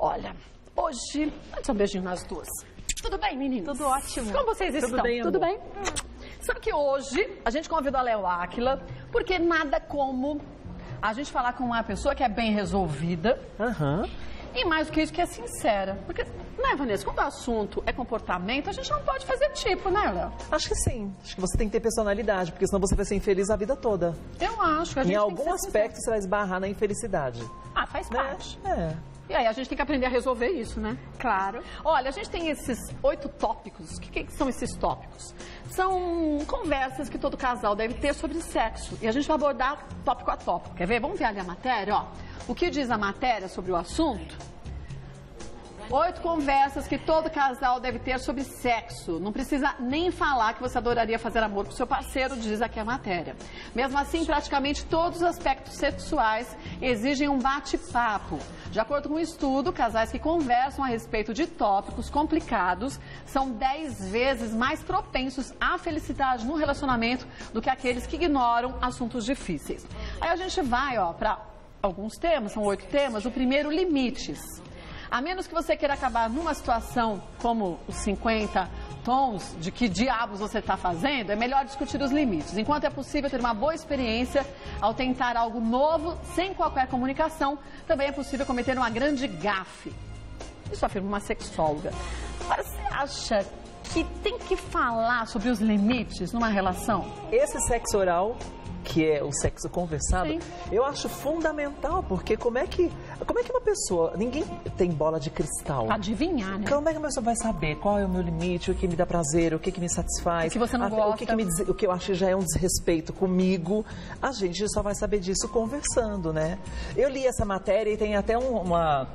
Olha, hoje... Dá um beijinho nas duas. Tudo bem, meninas? Tudo ótimo. Como vocês estão? Tudo bem? Sabe que hoje a gente convidou a Léo Áquila, porque nada como a gente falar com uma pessoa que é bem resolvida. E mais do que isso, que é sincera. Porque, né, Vanessa, quando o assunto é comportamento, a gente não pode fazer tipo, né, Léo? Acho que sim. Acho que você tem que ter personalidade, porque senão você vai ser infeliz a vida toda. Eu acho que a gente em tem algum que ser aspecto sincero. você vai esbarrar na infelicidade. Ah, faz parte. É. E aí a gente tem que aprender a resolver isso, né? Claro. Olha, a gente tem esses 8 tópicos. O que são esses tópicos? São conversas que todo casal deve ter sobre sexo. E a gente vai abordar tópico a tópico. Quer ver? Vamos ver ali a matéria, ó. O que diz a matéria sobre o assunto? 8 conversas que todo casal deve ter sobre sexo. Não precisa nem falar que você adoraria fazer amor com seu parceiro, diz aqui a matéria. Mesmo assim, praticamente todos os aspectos sexuais exigem um bate-papo. De acordo com um estudo, casais que conversam a respeito de tópicos complicados são 10 vezes mais propensos à felicidade no relacionamento do que aqueles que ignoram assuntos difíceis. Aí a gente vai, ó, para alguns temas, são 8 temas. O primeiro, limites. A menos que você queira acabar numa situação como os 50 tons de que diabos você está fazendo, é melhor discutir os limites. Enquanto é possível ter uma boa experiência ao tentar algo novo, sem qualquer comunicação, também é possível cometer uma grande gafe. Isso afirma uma sexóloga. Agora, você acha que tem que falar sobre os limites numa relação? Esse sexo oral, que é o sexo conversado, Sim. eu acho fundamental, porque como é que uma pessoa, ninguém tem bola de cristal. Adivinhar, né? Como é que a pessoa vai saber qual é o meu limite, o que me dá prazer, o que me satisfaz? O que você não gosta. O que eu acho que já é um desrespeito comigo. A gente só vai saber disso conversando, né? Eu li essa matéria e tem até uma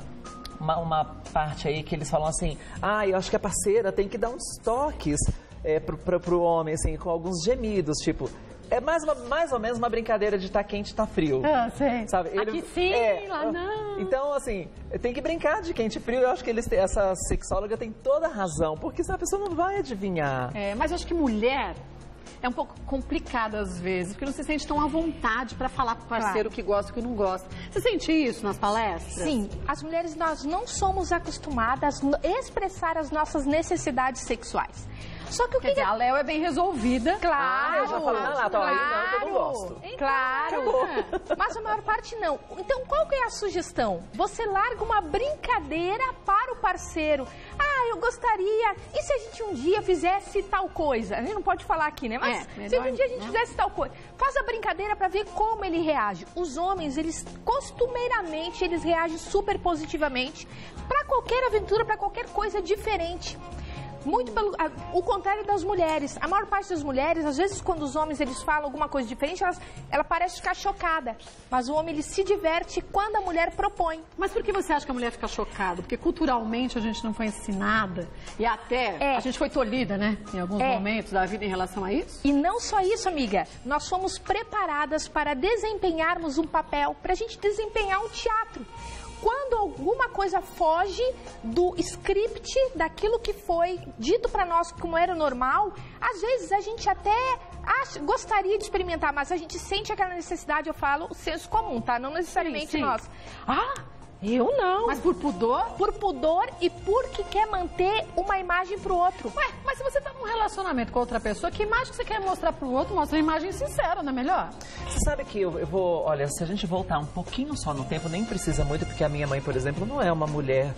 parte aí que eles falam assim, eu acho que a parceira tem que dar uns toques pro homem, assim, com alguns gemidos, tipo... É mais ou menos uma brincadeira de tá quente, tá frio. Sei. Sabe? Aqui sim, lá não. Então, assim, tem que brincar de quente e frio. Eu acho que essa sexóloga tem toda a razão, porque senão a pessoa não vai adivinhar. Mas eu acho que mulher é um pouco complicado às vezes, porque não se sente tão à vontade para falar pro parceiro o que gosta e o que não gosta. Você sente isso nas palestras? Sim, as mulheres, nós não somos acostumadas a expressar as nossas necessidades sexuais. Só que o que... a Léo é bem resolvida. Claro, eu já falei, aí não, eu não gosto. Claro, mas a maior parte não. Então, qual que é a sugestão? Você larga uma brincadeira para o parceiro. Eu gostaria... E se a gente um dia fizesse tal coisa? A gente não pode falar aqui, né? Mas se um dia a gente fizesse tal coisa, faz a brincadeira para ver como ele reage. Os homens, eles costumeiramente, eles reagem super positivamente para qualquer aventura, para qualquer coisa diferente. Muito pelo o contrário das mulheres. A maior parte das mulheres, às vezes quando os homens eles falam alguma coisa diferente, ela parece ficar chocada. Mas o homem ele se diverte quando a mulher propõe. Mas por que você acha que a mulher fica chocada? Porque culturalmente a gente não foi ensinada e até a gente foi tolhida, né? Em alguns momentos da vida em relação a isso. E não só isso, amiga. Nós fomos preparadas para desempenharmos um papel, para a gente desempenhar um teatro. Quando alguma coisa foge do script, daquilo que foi dito para nós como era normal, às vezes a gente até gostaria de experimentar, mas a gente sente aquela necessidade, eu falo, o senso comum, tá? Não necessariamente nós. Eu não. Mas por pudor? Por pudor e porque quer manter uma imagem pro outro. Mas se você tá num relacionamento com outra pessoa, que imagem você quer mostrar pro outro? Mostra uma imagem sincera, não é melhor? Você sabe que eu vou... Olha, se a gente voltar um pouquinho só no tempo, nem precisa muito, porque a minha mãe, por exemplo, não é uma mulher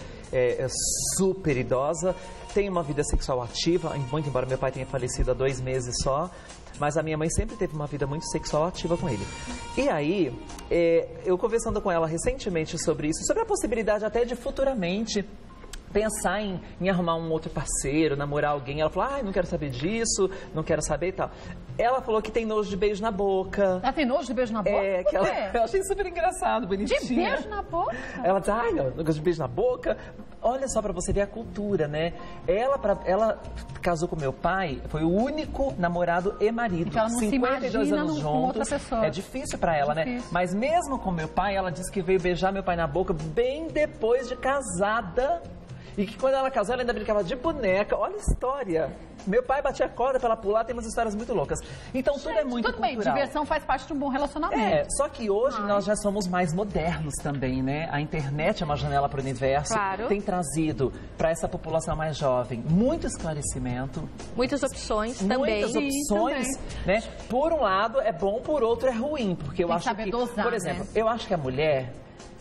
super idosa, tem uma vida sexual ativa, muito embora meu pai tenha falecido há 2 meses só, mas a minha mãe sempre teve uma vida muito sexual ativa com ele. E aí, eu conversando com ela recentemente sobre isso, sobre a possibilidade até de futuramente pensar em arrumar um outro parceiro, namorar alguém. Ela falou, não quero saber disso, não quero saber e tal. Ela falou que tem nojo de beijo na boca. Ela tem nojo de beijo na boca? Que eu achei super engraçado, bonitinho. De beijo na boca? Ela diz, eu não gosto de beijo na boca. Olha só pra você ver a cultura, né? Ela casou com meu pai, foi o único namorado e marido. Então ela não 52 se imagina anos com juntos. outra pessoa. É difícil pra ela, né? Mas mesmo com meu pai, ela disse que veio beijar meu pai na boca bem depois de casada. E que quando ela casou, ela ainda brincava de boneca. Olha a história. Meu pai batia corda pra ela pular, tem umas histórias muito loucas. Então tudo é muito tudo bem, cultural. diversão faz parte de um bom relacionamento. É, só que hoje nós já somos mais modernos também, né? A internet é uma janela para o universo. Claro. Tem trazido para essa população mais jovem muito esclarecimento. Muitas opções também. Muitas opções, né? Por um lado é bom, por outro é ruim. Porque eu Tem que acho saber que, dosar, por exemplo, né? eu acho que a mulher,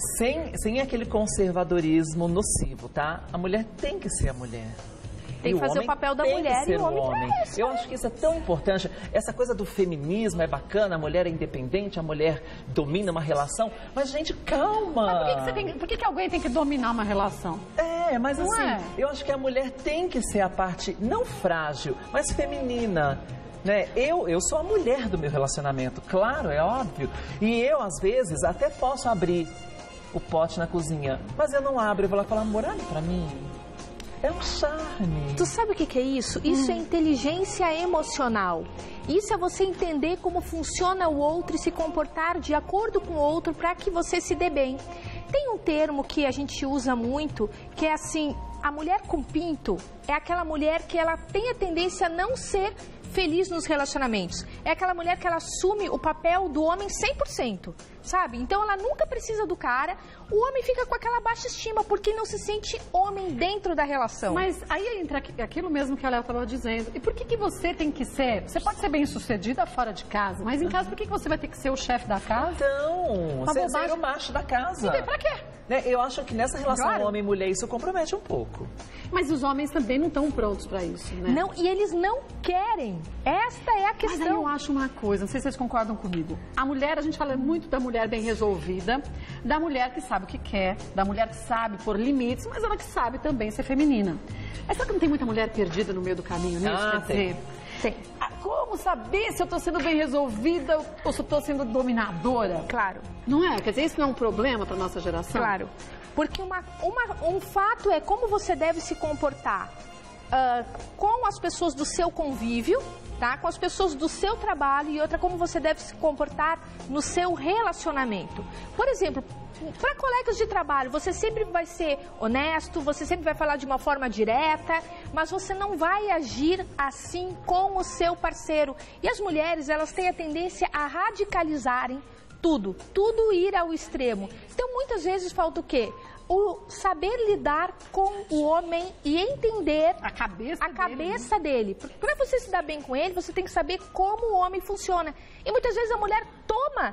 sem aquele conservadorismo nocivo, tá? A mulher tem que ser a mulher. Tem E que fazer homem o papel da tem mulher que ser e o homem pra isso, Eu acho que isso é tão importante. Essa coisa do feminismo é bacana, a mulher é independente, a mulher domina uma relação. Mas, gente, calma. Por que alguém tem que dominar uma relação? É, mas Não assim, é? eu acho que a mulher tem que ser a parte, não frágil, mas feminina. Né? Eu sou a mulher do meu relacionamento, claro, é óbvio. E eu, às vezes, até posso abrir o pote na cozinha, mas eu não abro, eu vou lá falar, amor, olha pra mim. É um charme. Tu sabe o que é isso? Isso é inteligência emocional. Isso é você entender como funciona o outro e se comportar de acordo com o outro para que você se dê bem. Tem um termo que a gente usa muito, que é assim, a mulher com pinto é aquela mulher que ela tem a tendência a não ser feliz nos relacionamentos. É aquela mulher que ela assume o papel do homem 100%, sabe? Então ela nunca precisa do cara, o homem fica com aquela baixa estima porque não se sente homem dentro da relação. Mas aí entra aquilo mesmo que a Léo estava dizendo. E por que você tem que ser... Você pode ser bem-sucedida fora de casa, mas em casa por que você vai ter que ser o chefe da casa? Então, Uma ser bobagem. o macho da casa. E pra quê? Né? Eu acho que nessa relação Claro. homem e mulher isso compromete um pouco. Mas os homens também não estão prontos para isso, né? Não, e eles não querem. Esta é a Mas aí questão. eu acho uma coisa, não sei se vocês concordam comigo. A mulher, a gente fala muito da mulher bem resolvida, da mulher que sabe o que quer, da mulher que sabe pôr limites, mas ela que sabe também ser feminina. Mas será que não tem muita mulher perdida no meio do caminho nisso? Ah, Quer dizer, Tem. como saber se eu estou sendo bem resolvida ou se eu estou sendo dominadora? Claro. Não é? Quer dizer, isso não é um problema para nossa geração? Claro, porque um fato é como você deve se comportar com as pessoas do seu convívio, tá? Com as pessoas do seu trabalho, e outra como você deve se comportar no seu relacionamento. Por exemplo, para colegas de trabalho, você sempre vai ser honesto, você sempre vai falar de uma forma direta, mas você não vai agir assim com o seu parceiro. E as mulheres, elas têm a tendência a radicalizarem tudo ir ao extremo. Então, muitas vezes falta o quê? O saber lidar com o homem e entender A cabeça dele. Para você se dar bem com ele, você tem que saber como o homem funciona. E muitas vezes a mulher toma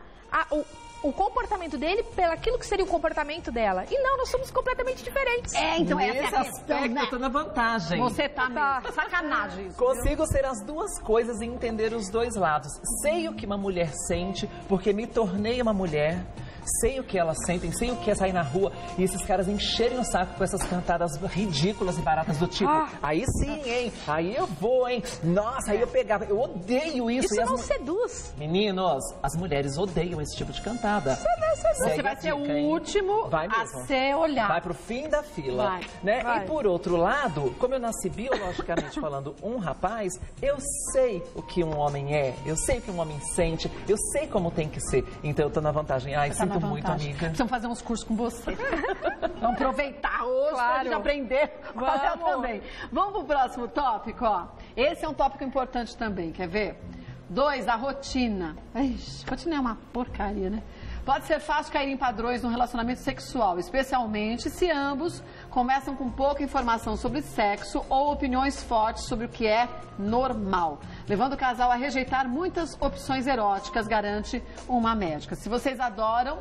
o comportamento dele pelo aquilo que seria o comportamento dela. E não, nós somos completamente diferentes. É, então Nesse essa é a questão, aspecto, né? eu tô na vantagem. Você tá mesmo. Sacanagem isso. Consigo ser as duas coisas e entender os dois lados. Sei o que uma mulher sente, porque me tornei uma mulher. Sei o que elas sentem, sei o que é sair na rua e esses caras encherem o saco com essas cantadas ridículas e baratas do tipo, aí sim, hein? Aí eu vou, hein? Nossa, aí eu pegava. Eu odeio isso. Isso E não seduz. Meninos, as mulheres odeiam esse tipo de cantada. Você vai ser o último Vai a mesmo. ser olhado. Vai pro fim da fila. Vai, Né? vai. E por outro lado, como eu nasci biologicamente falando um rapaz, eu sei o que um homem é, eu sei o que um homem sente, eu sei como tem que ser. Então eu tô na vantagem. Ai, Tá na sinto muito, vantagem. amiga. Precisamos fazer uns cursos com você. Vamos aproveitar hoje pra gente aprender. Vamos. Também. Vamos pro próximo tópico, ó. Esse é um tópico importante também, quer ver? 2, a rotina. Ixi, rotina é uma porcaria, né? Pode ser fácil cair em padrões no relacionamento sexual, especialmente se ambos começam com pouca informação sobre sexo ou opiniões fortes sobre o que é normal, levando o casal a rejeitar muitas opções eróticas, garante uma médica. Se vocês adoram,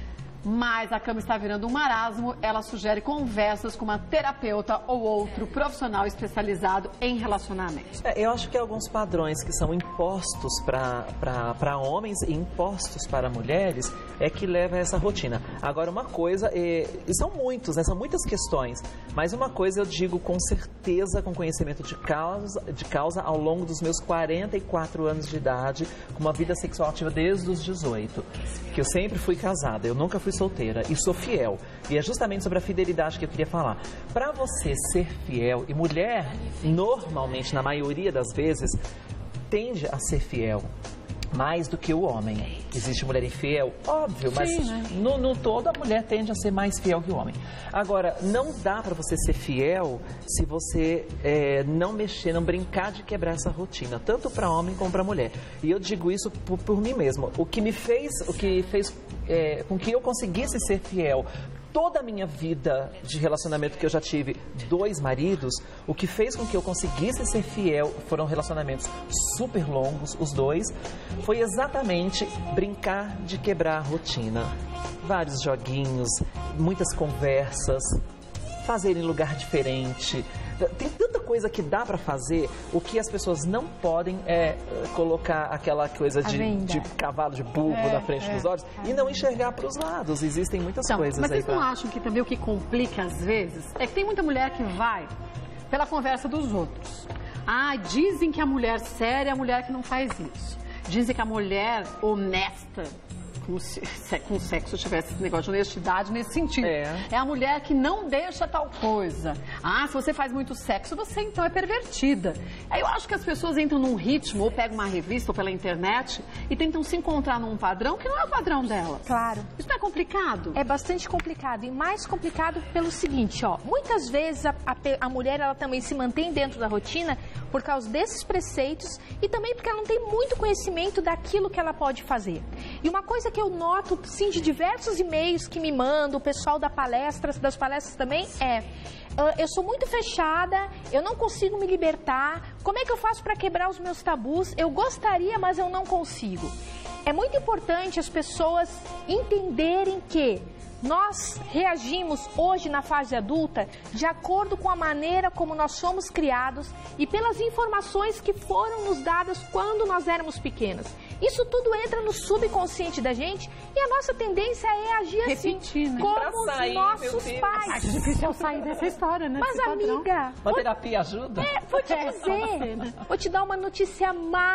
mas a cama está virando um marasmo, ela sugere conversas com uma terapeuta ou outro profissional especializado em relacionamentos. Eu acho que alguns padrões que são impostos para homens e impostos para mulheres é que leva a essa rotina. Agora, uma coisa, e são muitos, né? São muitas questões, mas uma coisa eu digo com certeza, com conhecimento de causa ao longo dos meus 44 anos de idade, com uma vida sexual ativa desde os 18, que eu sempre fui casada, eu nunca fui solteira e sou fiel. E é justamente sobre a fidelidade que eu queria falar. Para você ser fiel, e mulher, normalmente, na maioria das vezes, tende a ser fiel. mais do que o homem. Existe mulher infiel? Óbvio, mas Sim, né? no todo a mulher tende a ser mais fiel que o homem. Agora, não dá para você ser fiel se você não mexer, não brincar de quebrar essa rotina, tanto para homem como para mulher. E eu digo isso por mim mesmo. O que fez com que eu conseguisse ser fiel toda a minha vida de relacionamento, que eu já tive 2 maridos, o que fez com que eu conseguisse ser fiel foram relacionamentos super longos, os 2, foi exatamente brincar de quebrar a rotina. Vários joguinhos, muitas conversas, fazer em lugar diferente. Tem tanta coisa que dá para fazer, o que as pessoas não podem é colocar aquela coisa de cavalo de bulbo na frente dos olhos e não enxergar para os lados. Existem muitas coisas mas aí. Mas vocês não acham que também o que complica às vezes é que tem muita mulher que vai pela conversa dos outros. Ah, dizem que a mulher séria é a mulher que não faz isso. Dizem que a mulher honesta, como se com o sexo tivesse esse negócio de honestidade nesse sentido. É a mulher que não deixa tal coisa. Ah, se você faz muito sexo, você então é pervertida. Aí eu acho que as pessoas entram num ritmo, ou pegam uma revista ou pela internet e tentam se encontrar num padrão que não é o padrão delas. Claro. Isso não é complicado? É bastante complicado. E mais complicado pelo seguinte, ó. Muitas vezes a mulher, ela também se mantém dentro da rotina por causa desses preceitos e também porque ela não tem muito conhecimento daquilo que ela pode fazer. E uma coisa que eu noto, sim, de diversos e-mails que me mandam, o pessoal das palestras também, eu sou muito fechada, eu não consigo me libertar, como é que eu faço para quebrar os meus tabus? Eu gostaria, mas eu não consigo. É muito importante as pessoas entenderem que nós reagimos hoje na fase adulta de acordo com a maneira como nós somos criados e pelas informações que foram nos dadas quando nós éramos pequenas. Isso tudo entra no subconsciente da gente e a nossa tendência é agir repetir, assim, né? como os nossos pais. Acho difícil sair dessa história, né? Mas, amiga... Uma terapia ajuda? Vou te dizer, vou te dar uma notícia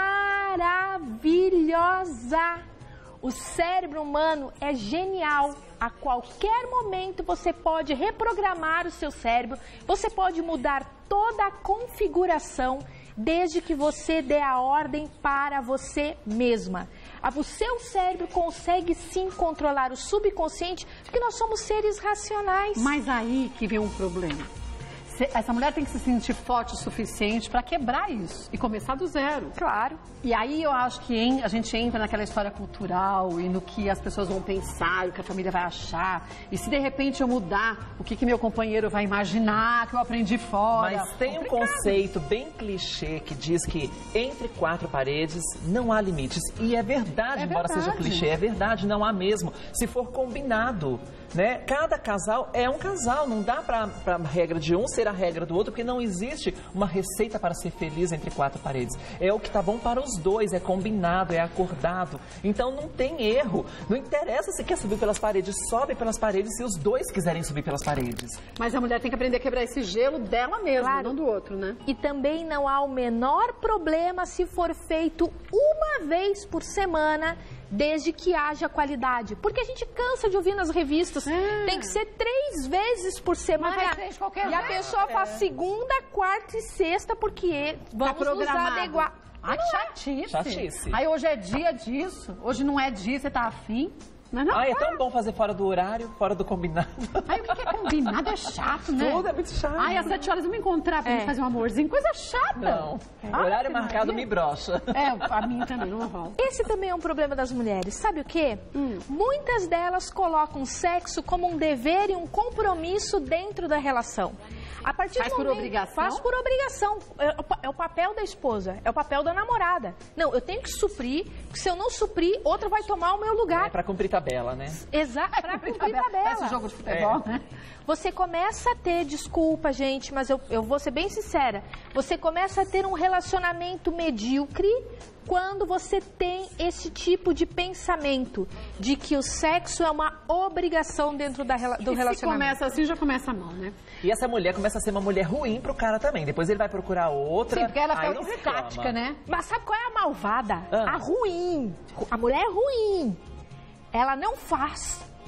maravilhosa. O cérebro humano é genial. A qualquer momento você pode reprogramar o seu cérebro, você pode mudar toda a configuração desde que você dê a ordem para você mesma. O seu cérebro consegue sim controlar o subconsciente, porque nós somos seres racionais. Mas aí que vem um problema. Essa mulher tem que se sentir forte o suficiente para quebrar isso e começar do zero. Claro. E aí eu acho que a gente entra naquela história cultural e no que as pessoas vão pensar, o que a família vai achar. E se de repente eu mudar, o que meu companheiro vai imaginar que eu aprendi fora. Mas tem um conceito bem clichê que diz que entre 4 paredes não há limites. E é verdade, embora seja clichê, é verdade, não há mesmo. Se for combinado, né? Cada casal é um casal, não dá para a regra de um ser a regra do outro, porque não existe uma receita para ser feliz entre 4 paredes. É o que tá bom para os dois, é combinado, é acordado. Então não tem erro. Não interessa se quer subir pelas paredes, sobe pelas paredes se os dois quiserem subir pelas paredes. Mas a mulher tem que aprender a quebrar esse gelo dela mesma, claro, não do outro, né? E também não há o menor problema se for feito uma vez por semana, desde que haja qualidade. Porque a gente cansa de ouvir nas revistas. Tem que ser 3 vezes por semana. Mas faz 3 qualquer e a pessoa faz segunda, quarta e sexta, porque vamos nos adequar. Ai, que chatice. Chatice. Aí hoje é dia disso. Hoje não é dia, você tá afim. Não, é tão bom fazer fora do horário, fora do combinado. Aí o que é combinado é chato, né? Tudo é muito chato. Ai, às 7 horas vamos encontrar pra gente fazer um amorzinho. Coisa chata. Não. Horário marcado me brocha. A mim também não rola. Esse também é um problema das mulheres. Sabe o quê? Muitas delas colocam sexo como um dever e um compromisso dentro da relação. A partir faz do momento, por obrigação? Faz por obrigação. É o papel da esposa, é o papel da namorada. Não, eu tenho que suprir, porque se eu não suprir, outra vai tomar o meu lugar. É pra cumprir tabela, né? Exato, pra cumprir tabela. Parece jogo de futebol, né? Você começa a ter, desculpa, gente, mas eu vou ser bem sincera, você começa a ter um relacionamento medíocre quando você tem esse tipo de pensamento de que o sexo é uma obrigação dentro do relacionamento. Se começa assim, já começa mal, né? E essa mulher começa a ser uma mulher ruim pro cara também. Depois ele vai procurar outra. Sim, porque ela fica estática, né? Mas sabe qual é a malvada? A ruim. A mulher ruim. Ela não faz.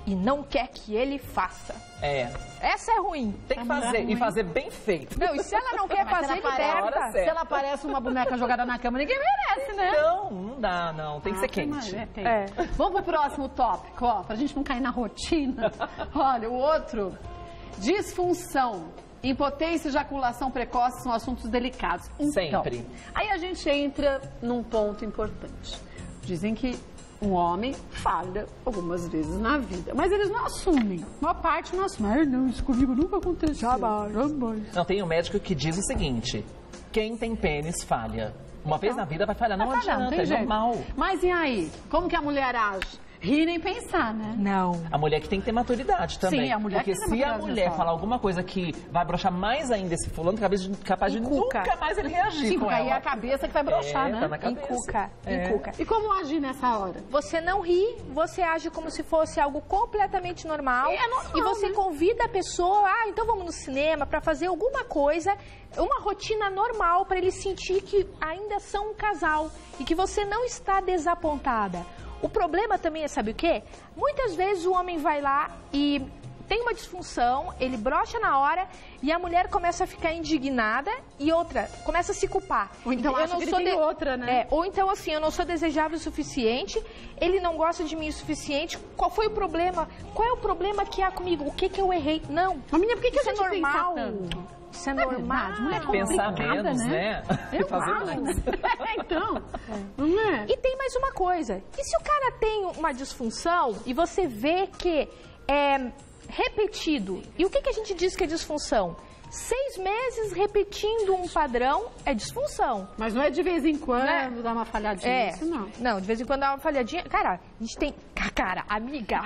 e não quer que ele faça. Essa é ruim. Tem que fazer, e fazer bem feito. Não, e se ela não quer fazer, liberta. Se ela parece uma boneca jogada na cama, ninguém merece, né? Não dá, não. Tem que ser quente. Vamos pro próximo tópico, ó, pra gente não cair na rotina. Olha, o outro, disfunção. Impotência e ejaculação precoce são assuntos delicados. Então, sempre. Aí a gente entra num ponto importante. Dizem que um homem falha algumas vezes na vida, mas eles não assumem. Uma parte não assume. Não, isso comigo nunca aconteceu. Jamais. Não, tem um médico que diz o seguinte: quem tem pênis falha. Uma vez na vida vai falhar, não adianta, é normal. Mas e aí? Como que a mulher age? Rir nem pensar, né? Não. A mulher que tem que ter maturidade também. Sim, a mulher porque que tem se a maturidade mulher nessa falar alguma coisa que vai broxar mais ainda esse fulano, capaz de nunca mais ele reagir. Sim, com porque aí é ela. a cabeça que vai broxar, né? Tá na cabeça. Encuca. E como agir nessa hora? Você não ri, você age como se fosse algo completamente normal. É normal, e você né? convida a pessoa, então vamos no cinema para fazer alguma coisa, uma rotina normal para ele sentir que ainda são um casal e que você não está desapontada. O problema também é, sabe o quê? Muitas vezes o homem vai lá e tem uma disfunção, ele brocha na hora e a mulher começa a ficar indignada e outra, começa a se culpar. Ou então acha que ele tem outra, né? Ou então assim, eu não sou desejável o suficiente, ele não gosta de mim o suficiente, qual foi o problema? Qual é o problema que há comigo? O que eu errei? Não. Mas, menina, por que isso a gente é normal? pensa tanto? Isso é normal. Mulher Pensar menos, né? Eu Fazer acho, mais. né? Então, não é? E tem mais uma coisa. E se o cara tem uma disfunção e você vê que é repetido, e o que a gente diz que é disfunção? 6 meses repetindo um padrão é disfunção. Mas não é de vez em quando, Né? dar uma falhadinha, isso não. Não, de vez em quando dá uma falhadinha. Cara, a gente tem... Cara, amiga,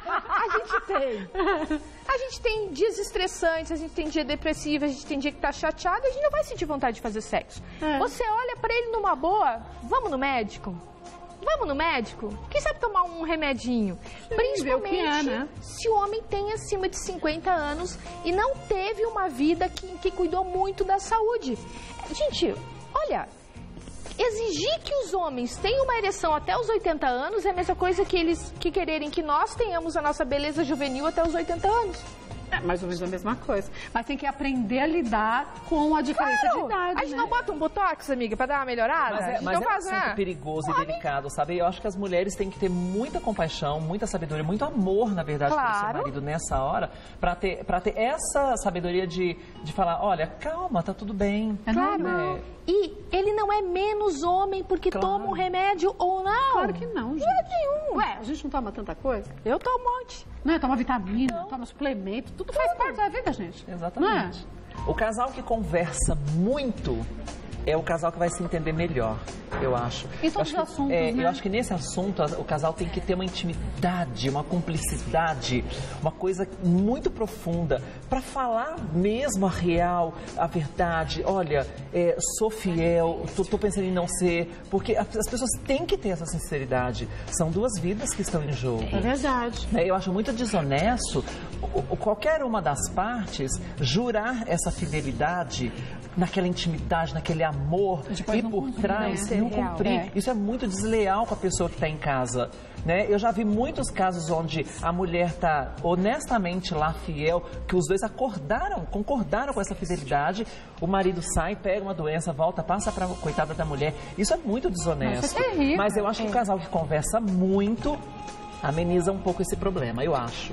a gente tem dias estressantes, a gente tem dia depressivo, a gente tem dia que tá chateado, a gente não vai sentir vontade de fazer sexo. Você olha pra ele numa boa, vamos no médico? Vamos no médico? Quem sabe tomar um remedinho? Sim, principalmente ver o que é, né? se o homem tem acima de 50 anos e não teve uma vida que cuidou muito da saúde. Gente, olha, exigir que os homens tenham uma ereção até os 80 anos é a mesma coisa que eles quererem que nós tenhamos a nossa beleza juvenil até os 80 anos. É mais ou menos a mesma coisa. Mas tem que aprender a lidar com a diferença de idade, A gente né? não bota um botox, amiga, pra dar uma melhorada? Mas Então é um assunto perigoso e delicado, sabe? Eu acho que as mulheres têm que ter muita compaixão, muita sabedoria, muito amor, na verdade, pelo seu marido nessa hora, pra ter essa sabedoria de falar, olha, calma, tá tudo bem. Claro. Né? E ele não é menos homem porque toma um remédio ou não. Claro que não, gente. Não é nenhum. Ué, a gente não toma tanta coisa? Eu tomo um monte. Né? Toma vitamina, toma suplemento, tudo faz parte da vida, gente. Exatamente. O casal que conversa muito é o casal que vai se entender melhor, eu acho. Em todos os assuntos, né? Eu acho que nesse assunto o casal tem que ter uma intimidade, uma cumplicidade, uma coisa muito profunda para falar mesmo a real, a verdade. Olha, sou fiel, tô pensando em não ser, porque as pessoas têm que ter essa sinceridade. São 2 vidas que estão em jogo. É verdade. Eu acho muito desonesto qualquer uma das partes jurar essa fidelidade naquela intimidade, naquele amor e por trás não cumprir. Isso é muito desleal com a pessoa que está em casa. Né? Eu já vi muitos casos onde a mulher está honestamente lá fiel, que os dois concordaram com essa fidelidade, o marido sai, pega uma doença, volta, passa para a coitada da mulher. Isso é muito desonesto. Isso é terrível. Mas eu acho que o casal que conversa muito ameniza um pouco esse problema, eu acho.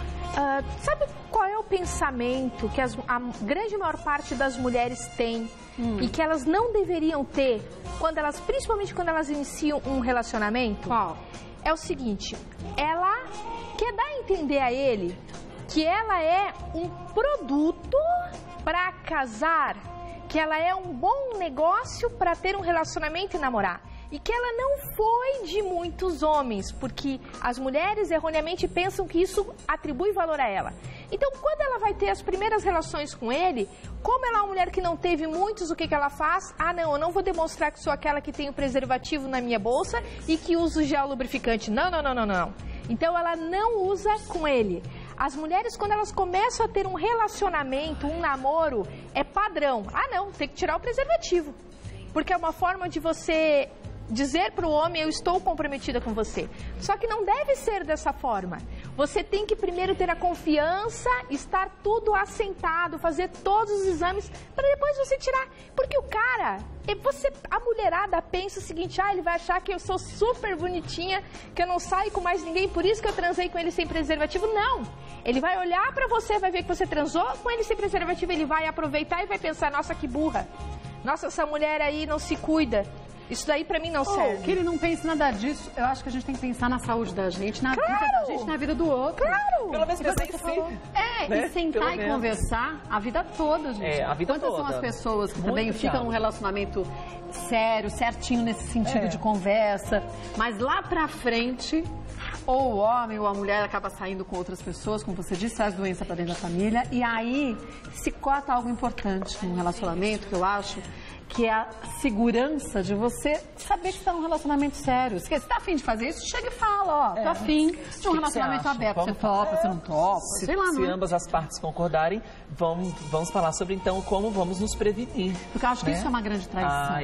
Sabe qual é o pensamento que a grande maior parte das mulheres tem e que elas não deveriam ter, principalmente quando elas iniciam um relacionamento? Qual? É o seguinte, ela quer dar a entender a ele que ela é um produto para casar, que ela é um bom negócio para ter um relacionamento e namorar. E que ela não foi de muitos homens, porque as mulheres erroneamente pensam que isso atribui valor a ela. Então, quando ela vai ter as primeiras relações com ele, como ela é uma mulher que não teve muitos, o que ela faz? Ah, não, eu não vou demonstrar que sou aquela que tem o preservativo na minha bolsa e que uso gel lubrificante. Não. Então, ela não usa com ele. As mulheres, quando elas começam a ter um relacionamento, um namoro, é padrão. Ah, não, tem que tirar o preservativo. Porque é uma forma de você dizer para o homem, eu estou comprometida com você. Só que não deve ser dessa forma. Você tem que primeiro ter a confiança, estar tudo assentado, fazer todos os exames, para depois você tirar. Porque o cara, a mulherada pensa o seguinte, ele vai achar que eu sou super bonitinha, que eu não saio com mais ninguém, por isso que eu transei com ele sem preservativo. Não! Ele vai olhar pra você, vai ver que você transou com ele sem preservativo, ele vai aproveitar e vai pensar, nossa, que burra. Nossa, essa mulher aí não se cuida. Isso daí pra mim não serve. Que ele não pense nada disso. Eu acho que a gente tem que pensar na saúde da gente, na vida da gente, na vida do outro. Claro! Pelo menos pensar em si. E sentar e conversar a vida toda, gente. A vida Quantas toda. são as pessoas que Muito também ficam num relacionamento sério, certinho nesse sentido de conversa, mas lá pra frente, ou o homem ou a mulher acaba saindo com outras pessoas, como você disse, traz doença pra dentro da família, e aí se corta algo importante num relacionamento, que eu acho que é a segurança de você saber que está num relacionamento sério. Se você está afim de fazer isso, chega e fala, tô afim de um relacionamento aberto. Você topa, você não topa, sei lá, Se ambas as partes concordarem, vamos falar sobre, então, como vamos nos prevenir. Porque eu acho que isso é uma grande traição.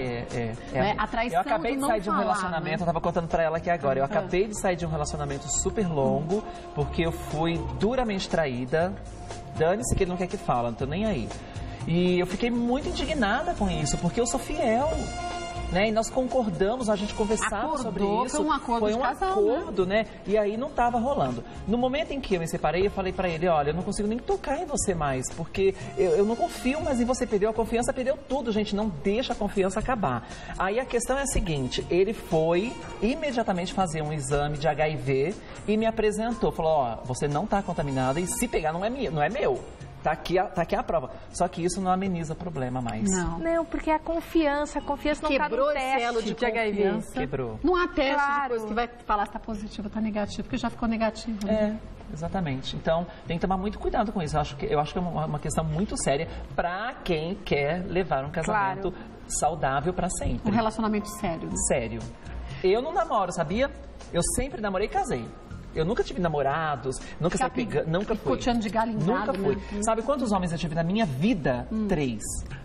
A traição eu acabei de sair de um falar, relacionamento, né? eu tava contando pra ela aqui agora, eu acabei de sair de um relacionamento super longo, porque eu fui duramente traída. Dane-se que ele não quer que fala, não tô nem aí. E eu fiquei muito indignada com isso, porque eu sou fiel, né? E nós concordamos, a gente conversava sobre isso. Foi um acordo de casal, acordo, né? E aí não estava rolando. No momento em que eu me separei, eu falei pra ele, olha, eu não consigo nem tocar em você mais, porque eu não confio mais em você. Perdeu a confiança, perdeu tudo, gente. Não deixa a confiança acabar. Aí a questão é a seguinte, ele foi imediatamente fazer um exame de HIV e me apresentou. Falou, você não está contaminada e se pegar não é meu. Tá aqui a prova. Só que isso não ameniza o problema mais. Não, porque a confiança não está no teste elo de HIV. Quebrou. Não há teste depois que vai falar se tá positivo ou tá negativo, porque já ficou negativo. Né? Exatamente. Então, tem que tomar muito cuidado com isso. Eu acho que é uma questão muito séria para quem quer levar um casamento saudável para sempre. Um relacionamento sério. Né? Sério. Eu não namoro, sabia? Eu sempre namorei e casei. Eu nunca tive namorados, nunca saí pegando, nunca fui. Cotidiano de galingado, nunca fui. Né? Sabe quantos homens eu tive na minha vida? 3.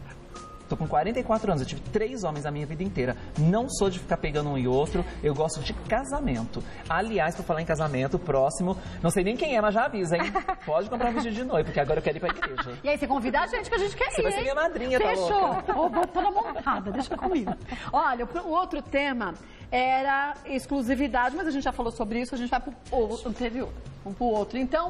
Tô com 44 anos, eu tive 3 homens na minha vida inteira. Não sou de ficar pegando um e outro, eu gosto de casamento. Aliás, por falar em casamento, próximo, não sei nem quem é, mas já avisa, hein? Pode comprar um vestido de noiva, porque agora eu quero ir pra igreja. E aí, você convida a gente, que a gente quer ir, Você vai ser minha madrinha, tá louca? Fechou. Vou toda montada, deixa comigo. Olha, o outro tema era exclusividade, mas a gente já falou sobre isso, a gente vai pro anterior. Vamos pro outro. Então,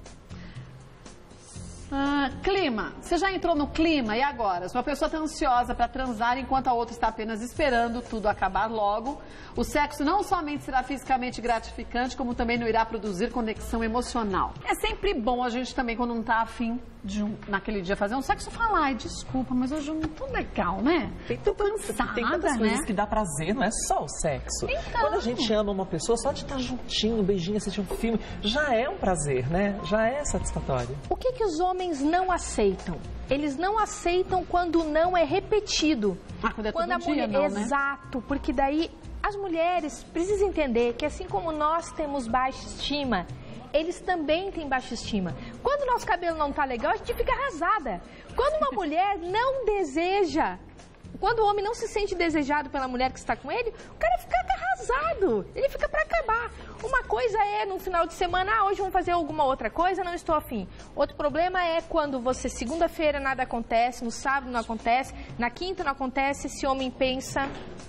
clima. Você já entrou no clima, e agora? Se uma pessoa está ansiosa para transar enquanto a outra está apenas esperando tudo acabar logo, o sexo não somente será fisicamente gratificante, como também não irá produzir conexão emocional. É sempre bom a gente também, quando não está afim de naquele dia fazer um sexo, falar, desculpa, mas hoje eu não tô legal, né? Tem tantas coisas que dá prazer, não é só o sexo. Então. Quando a gente ama uma pessoa, só de estar juntinho, um beijinho, assistir um filme, já é um prazer, né? Já é satisfatório. O que os homens não aceitam? Eles não aceitam quando não é repetido. Quando é quando todo dia, não, né? Exato, porque daí as mulheres precisam entender que assim como nós temos baixa estima, eles também têm baixa estima. Quando o nosso cabelo não tá legal, a gente fica arrasada. Quando uma mulher não deseja, quando o homem não se sente desejado pela mulher que está com ele, o cara fica arrasado. Ele fica pra acabar. Uma coisa é no final de semana, hoje vamos fazer alguma outra coisa, não estou afim. Outro problema é quando você, segunda-feira nada acontece, no sábado não acontece, na quinta não acontece, esse homem pensa...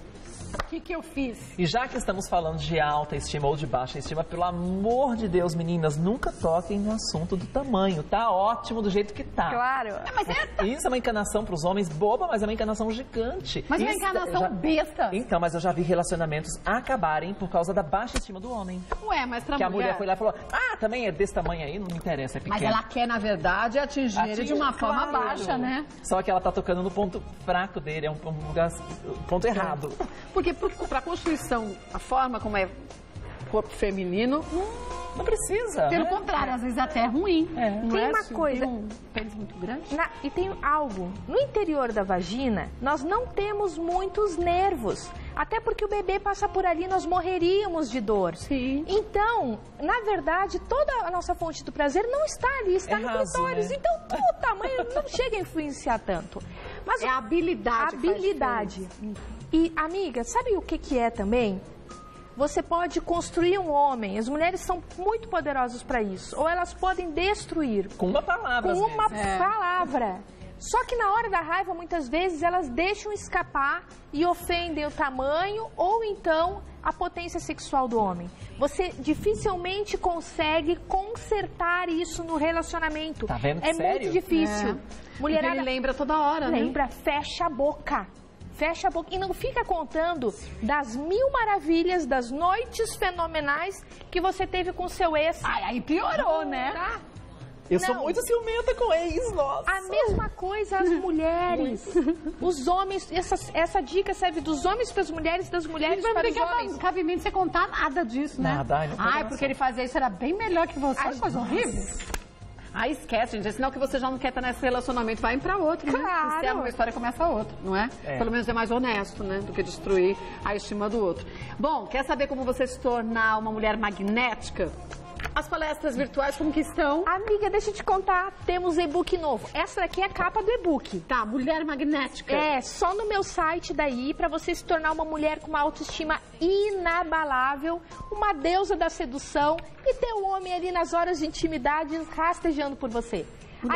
O que eu fiz? E já que estamos falando de alta estima ou de baixa estima, pelo amor de Deus, meninas, nunca toquem no assunto do tamanho. Tá ótimo do jeito que tá. Claro. Isso é uma encanação para os homens boba, mas é uma encanação gigante. Mas é uma encanação besta. Então, mas eu já vi relacionamentos acabarem por causa da baixa estima do homem. Ué, mas pra que a mulher foi lá e falou, também é desse tamanho aí, não me interessa, é pequeno. Mas ela quer, na verdade, atingir ele de uma forma baixa, né? Só que ela tá tocando no ponto fraco dele, é um ponto errado. Porque para a Constituição, a forma como é corpo feminino, não precisa. Pelo contrário, às vezes até é ruim. Não tem é uma assim, coisa. Tem um pênis muito grande. E tem algo. No interior da vagina, nós não temos muitos nervos. Até porque o bebê passa por ali, nós morreríamos de dor. Sim. Então, na verdade, toda a nossa fonte do prazer não está ali, está no clitóris. Né? Então, o tamanho não chega a influenciar tanto. Mas a habilidade. E, amiga, sabe o que é também? você pode construir um homem. As mulheres são muito poderosas para isso. Ou elas podem destruir. Com uma palavra, Com uma palavra. Só que na hora da raiva, muitas vezes, elas deixam escapar e ofendem o tamanho ou então a potência sexual do homem. Você dificilmente consegue consertar isso no relacionamento. Tá vendo? É Sério? muito difícil. Mulherada, ele lembra toda hora, né? Lembra, fecha a boca. Fecha a boca e não fica contando das 1000 maravilhas, das noites fenomenais que você teve com seu ex. Ai, aí piorou, né? Tá? Eu sou Não. muito ciumenta com ex, nossa. A mesma coisa as mulheres. Os homens, essa dica serve dos homens para as mulheres, das mulheres Não para os tem homens. cabimento você contar nada disso, né? Nada, ai, não pode Ai, não. porque ele fazia isso, era bem melhor que você. Ai, coisa horrível. Ai, esquece, gente. É sinal que você já não quer estar nesse relacionamento. Vai para outro, né? Claro. Encerra uma história, começa outra, não é? Pelo menos é mais honesto, né? Do que destruir a estima do outro. Bom, quer saber como você se tornar uma mulher magnética? As palestras virtuais, como que estão? Amiga, deixa eu te contar, temos e-book novo. Essa daqui é a capa do e-book. Tá, mulher magnética. É, só no meu site daí, para você se tornar uma mulher com uma autoestima inabalável, uma deusa da sedução e ter o homem ali nas horas de intimidade rastejando por você.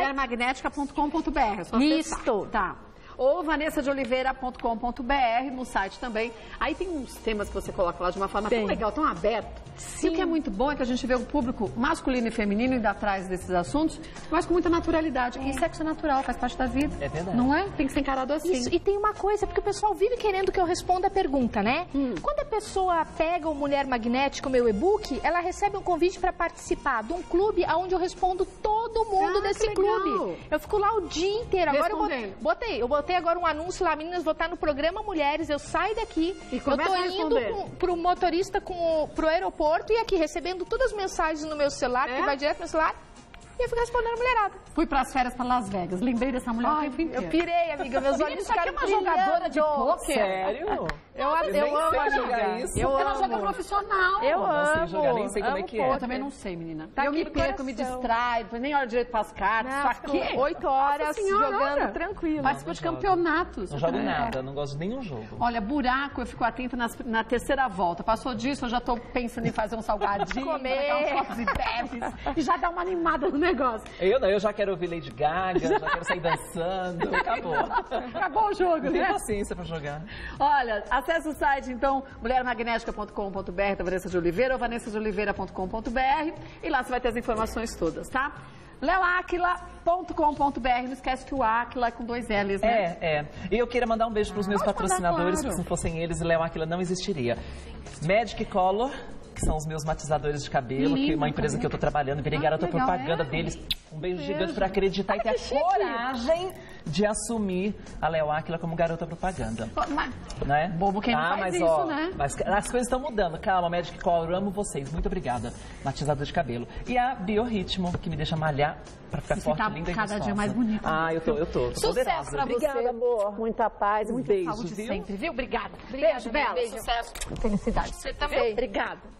Mulhermagnética.com.br. Isto. Tá. Ou vanessadeoliveira.com.br, no site também. Aí tem uns temas que você coloca lá de uma forma tão legal, tão aberto. Sim. E o que é muito bom é que a gente vê o público masculino e feminino indo atrás desses assuntos, mas com muita naturalidade. E sexo é natural, faz parte da vida. É verdade. Não é? Tem que ser encarado assim. Isso, e tem uma coisa, porque o pessoal vive querendo que eu responda a pergunta, né? Quando a pessoa pega o Mulher Magnética, o meu e-book, ela recebe um convite para participar de um clube onde eu respondo todo mundo desse que legal. clube. Eu fico lá o dia inteiro. Agora eu botei agora um anúncio lá, meninas, vou estar no programa Mulheres, eu saio daqui, E eu começa tô a indo responder. pro motorista, pro aeroporto e aqui recebendo todas as mensagens no meu celular, que vai direto no meu celular, e eu fico respondendo a mulherada. Fui pras férias pra Las Vegas. Lembrei dessa mulher o tempo inteiro. Eu pirei, amiga, meus olhos Isso aqui é ficaram uma jogadora de brilhando. pôquer. Sério? Eu nem amo, sei amiga. jogar isso. Eu Ela amo. joga profissional. Eu não sei amo. jogar, nem sei como é amo que é. Eu pôquer. também não sei, menina. Tá eu aqui me no perco, me coração. distraio, depois nem hora direito pras cartas. Não, Isso aqui. 8 horas Nossa senhora, jogando olha. tranquilo. Participo de Não jogo. campeonatos. Não jogo nada, não gosto de nenhum jogo. Olha, buraco, eu fico atenta na terceira volta. Passou disso, eu já tô pensando em fazer um salgadinho, Comer. pegar uns copos e bebes, e já dar uma animada no negócio. Eu já quero ouvir Lady Gaga, já quero sair dançando, acabou. Acabou o jogo, Não tenho né? paciência pra jogar. Olha, acesse o site, então, mulhermagnética.com.br da Vanessa de Oliveira ou vanessadeoliveira.com.br e lá você vai ter as informações todas, tá? leoaquila.com.br, não esquece que o Aquila é com 2 L's, né? E eu queria mandar um beijo pros meus Pode mandar, patrocinadores, claro. porque se não fossem eles, Léo Aquila não existiria. Magic Color, que são os meus matizadores de cabelo, que é uma empresa que eu tô trabalhando, virei garota que legal, propaganda é? deles. Um beijo gigante por acreditar e ter a coragem de assumir a Léo Aquila como garota propaganda. Mas, Né? bobo quem não faz mas, isso, ó, né? Mas as coisas estão mudando. Calma, Magic Color, eu amo vocês. Muito obrigada. Matizador de cabelo. E a Biorritmo, que me deixa malhar pra ficar Você forte, tá linda e cada gostosa. dia mais bonita. Ah, eu tô sucesso poderosa. pra você. Obrigada, amor. Muita paz e muita beijo, saúde viu? sempre, viu? Obrigada. Obrigada, Beijo, Bela. beijo. Sucesso. Felicidade. Você também. Obrigada.